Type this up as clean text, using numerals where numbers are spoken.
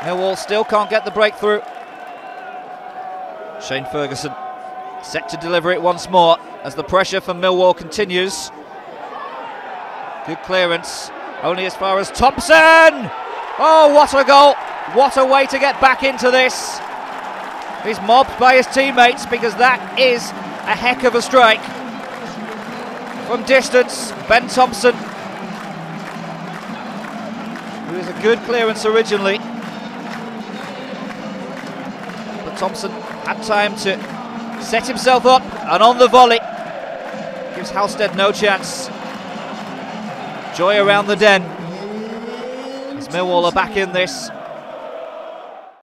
Millwall still can't get the breakthrough. Shane Ferguson set to deliver it once more as the pressure from Millwall continues. Good clearance, only as far as Thompson! Oh, what a goal! What a way to get back into this. He's mobbed by his teammates because that is a heck of a strike. From distance, Ben Thompson, who is a good clearance originally. But Thompson had time to set himself up, and on the volley gives Halstead no chance. Joy around the den as Millwall are back in this.